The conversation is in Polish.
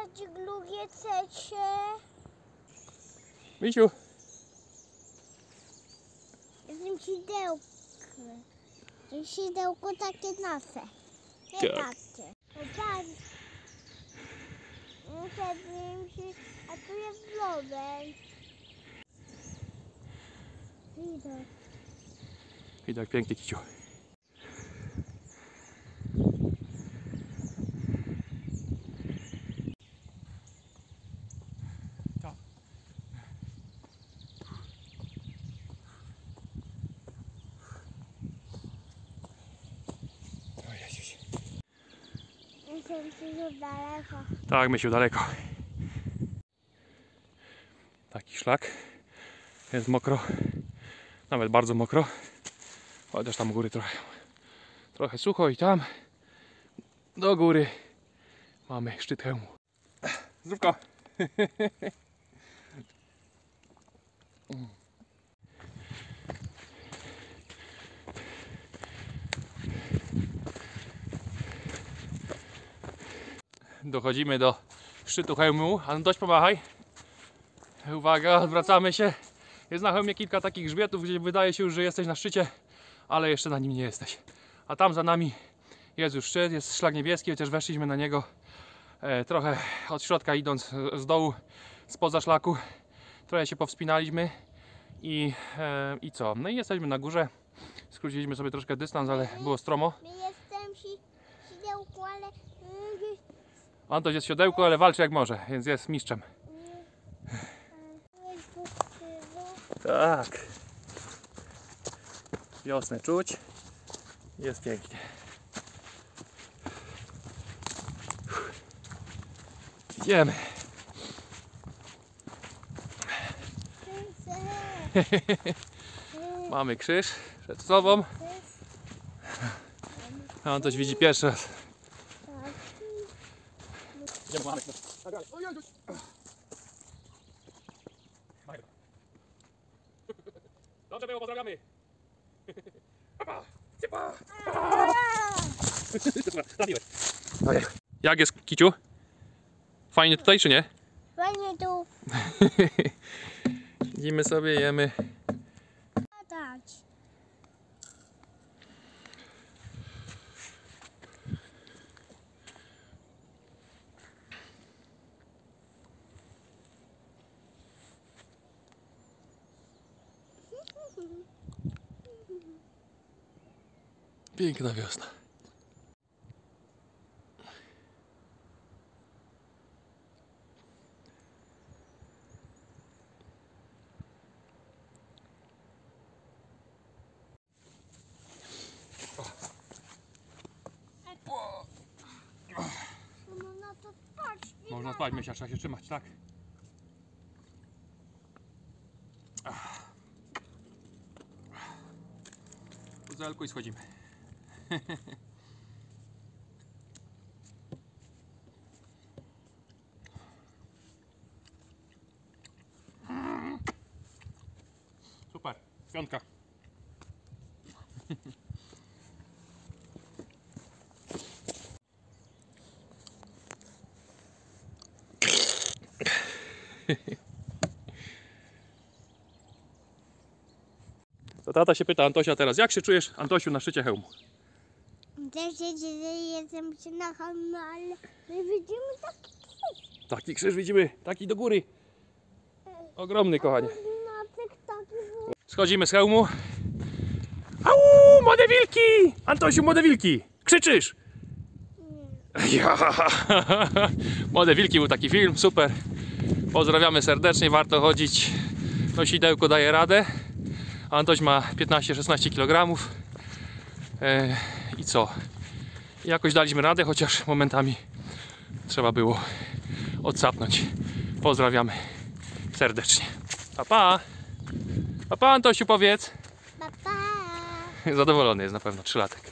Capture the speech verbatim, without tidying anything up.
Patrz, drugie cecie. Misiu. Jestem sidełkiem. To sidełko takie nasze. Nie Tak. takie. Popatrz. A tu jest rower. Widok. Widok piękny, Kiciu. Jestem daleko. Tak, Mysiu, daleko. Taki szlak. Jest mokro. Nawet bardzo mokro. Chociaż tam u góry trochę, trochę sucho i tam do góry mamy szczyt hełmu. Zdrówko. Dochodzimy do szczytu hełmu. Antoś, pomachaj. Uwaga, odwracamy się. Jest na hełmie kilka takich grzbietów, gdzie wydaje się już, że jesteś na szczycie, ale jeszcze na nim nie jesteś. A tam za nami jest już szczyt, jest szlak niebieski, chociaż weszliśmy na niego e, trochę od środka, idąc z dołu, spoza szlaku. Trochę się powspinaliśmy i, e, i co? No i jesteśmy na górze. Skróciliśmy sobie troszkę dystans, ale było stromo. My jestem si sidełku, ale... Antoś jest w siodełku, ale walczy jak może, więc jest mistrzem. Tak. Wiosnę czuć. Jest pięknie. Idziemy. Mamy krzyż przed sobą. A on coś widzi pierwszy raz. Idziemy, mamy krzyż. Dobrze było, pozdrawiamy. Jak jest, Kiciu? Fajnie tutaj, czy nie? Fajnie tu Idziemy sobie, jemy. latać. Piękna wiosna. Można to spać. Można spać, Mysia, trzeba się trzymać, tak? Puzelku i schodzimy. Super, piątka. To tata się pyta Antosia teraz, jak się czujesz, Antosiu, na szczycie hełmu? Też jestem się na hełmie, ale my widzimy taki krzyż. Taki krzyż widzimy, taki do góry. Ogromny, kochanie. Schodzimy z hełmu. Au, młode wilki! Antosiu, młode wilki! Krzyczysz! Ja. Młode wilki, był taki film, super. Pozdrawiamy serdecznie, warto chodzić. No, sidełko daje radę. Antoś ma piętnaście szesnaście kilogramów. E, I co? Jakoś daliśmy radę, chociaż momentami trzeba było odsapnąć. Pozdrawiamy serdecznie. Pa, pa! Pa, pa, Antosiu, powiedz. Pa, pa. Zadowolony jest na pewno, trzylatek.